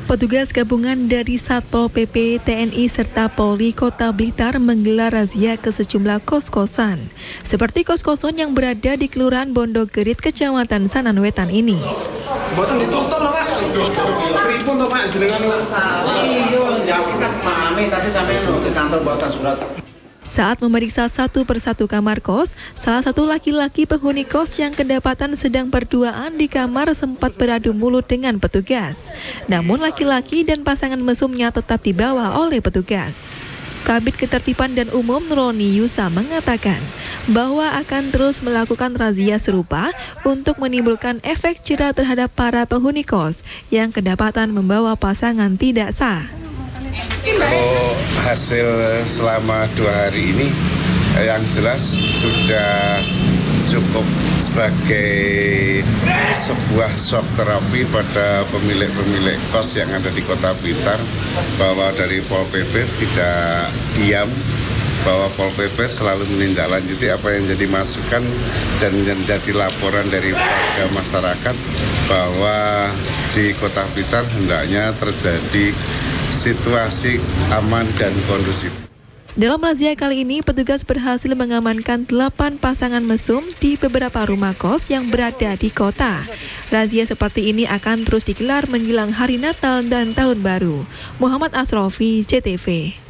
Petugas gabungan dari Satpol PP, TNI, serta Polri Kota Blitar menggelar razia ke sejumlah kos-kosan. Seperti kos-kosan yang berada di Kelurahan Bondogerit, Kecamatan Sananwetan ini. Boten ditutup lho, Pak. Pripun to, Pak? Jenengan salah. Iya, ya kita pahami tadi sampai ke kantor bawa surat. Saat memeriksa satu persatu kamar kos, salah satu laki-laki penghuni kos yang kedapatan sedang berduaan di kamar sempat beradu mulut dengan petugas. Namun laki-laki dan pasangan mesumnya tetap dibawa oleh petugas. Kabid Ketertiban dan Umum Nuroni Yusa mengatakan bahwa akan terus melakukan razia serupa untuk menimbulkan efek jera terhadap para penghuni kos yang kedapatan membawa pasangan tidak sah. Untuk hasil selama 2 hari ini yang jelas sudah cukup sebagai sebuah shock terapi pada pemilik-pemilik kos yang ada di Kota Blitar, bahwa dari Pol PP tidak diam, bahwa Pol PP selalu menindaklanjuti apa yang jadi masukan dan menjadi laporan dari warga masyarakat bahwa di Kota Blitar hendaknya terjadi situasi aman dan kondusif. Dalam razia kali ini, petugas berhasil mengamankan 8 pasangan mesum di beberapa rumah kos yang berada di kota. Razia seperti ini akan terus digelar menjelang Hari Natal dan Tahun Baru. Muhammad Asrofi, JTV.